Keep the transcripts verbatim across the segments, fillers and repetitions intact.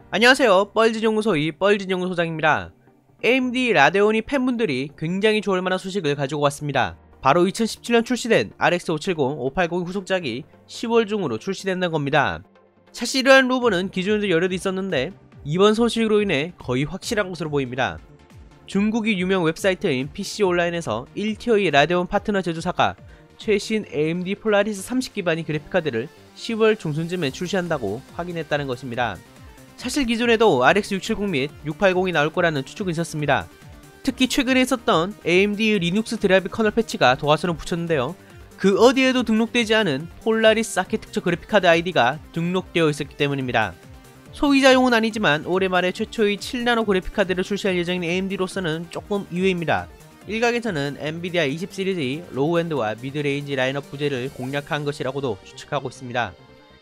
안녕하세요, 뻘진연구소의 뻘진연구소장입니다. 에이엠디 라데온이 팬분들이 굉장히 좋을 만한 소식을 가지고 왔습니다. 바로 이천십칠 년 출시된 알엑스 오백칠십, 오백팔십 후속작이 시월 중으로 출시된다는 겁니다. 사실 이러한 루머는 기존에도 여럿 있었는데 이번 소식으로 인해 거의 확실한 것으로 보입니다. 중국의 유명 웹사이트인 피씨온라인에서 일 티어의 라데온 파트너 제조사가 최신 에이엠디 폴라리스 삼십 기반의 그래픽카드를 시월 중순쯤에 출시한다고 확인했다는 것입니다. 사실 기존에도 알엑스 육백칠십 및 육백팔십이 나올 거라는 추측은 있었습니다. 특히 최근에 있었던 에이엠디의 리눅스 드라이브 커널 패치가 도화선을 붙였는데요. 그 어디에도 등록되지 않은 폴라리스 아키텍처 그래픽카드 아이디가 등록되어 있었기 때문입니다. 소비자용은 아니지만 올해 말에 최초의 칠 나노 그래픽카드를 출시할 예정인 에이엠디로서는 조금 의외입니다. 일각에서는 엔비디아 이십 시리즈의 로우엔드와 미드레인지 라인업 부재를 공략한 것이라고도 추측하고 있습니다.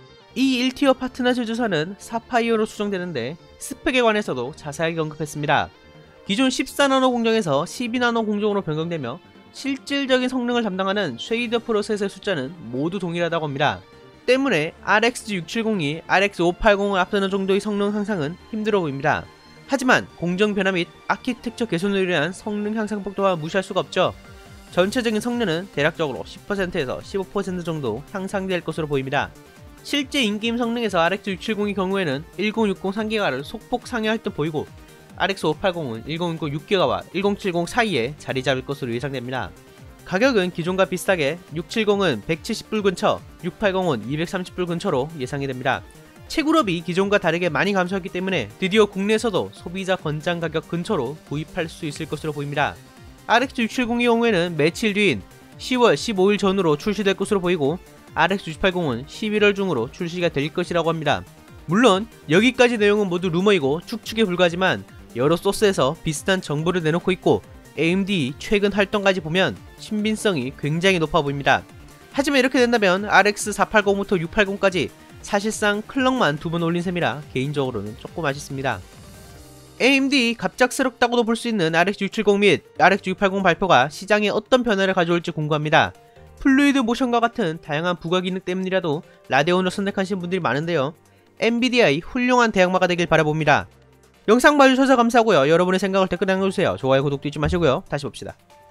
이 일 티어 파트너 제조사는 사파이어로 추정되는데 스펙에 관해서도 자세하게 언급했습니다. 기존 십사 나노 공정에서 십이 나노 공정으로 변경되며 실질적인 성능을 담당하는 쉐이더 프로세스의 숫자는 모두 동일하다고 합니다. 때문에 알엑스 육백칠십이 알엑스 오백팔십을 앞서는 정도의 성능 향상은 힘들어 보입니다. 하지만 공정 변화 및 아키텍처 개선으로 인한 성능 향상폭 또한 무시할 수가 없죠. 전체적인 성능은 대략적으로 십 퍼센트에서 십오 퍼센트 정도 향상될 것으로 보입니다. 실제 인게임 성능에서 알엑스 육백칠십의 경우에는 천육십 삼 기가를 소폭 상회할 듯 보이고 알엑스 오백팔십은 천육십 육 기가와 천칠십 사이에 자리 잡을 것으로 예상됩니다. 가격은 기존과 비슷하게 육백칠십은 백칠십 불 근처, 육백팔십은 이백삼십 불 근처로 예상이 됩니다. 채굴업이 기존과 다르게 많이 감소했기 때문에 드디어 국내에서도 소비자 권장 가격 근처로 구입할 수 있을 것으로 보입니다. 알엑스 육백칠십의 경우에는 며칠 뒤인 시월 십오일 전후로 출시될 것으로 보이고 알엑스 육백팔십은 십일월 중으로 출시가 될 것이라고 합니다. 물론 여기까지 내용은 모두 루머이고 추측에 불과하지만 여러 소스에서 비슷한 정보를 내놓고 있고 에이엠디 최근 활동까지 보면 신빙성이 굉장히 높아 보입니다. 하지만 이렇게 된다면 알엑스 사백팔십부터 육백팔십까지 사실상 클럭만 두 번 올린 셈이라 개인적으로는 조금 아쉽습니다. 에이엠디 갑작스럽다고도 볼 수 있는 알엑스 육백칠십 및 알엑스 육백팔십 발표가 시장에 어떤 변화를 가져올지 궁금합니다. 플루이드 모션과 같은 다양한 부가 기능 때문이라도 라데온을 선택하신 분들이 많은데요. 엔비디아의 훌륭한 대항마가 되길 바라봅니다. 영상 봐주셔서 감사하고요. 여러분의 생각을 댓글에 남겨주세요. 좋아요, 구독도 잊지 마시고요. 다시 봅시다.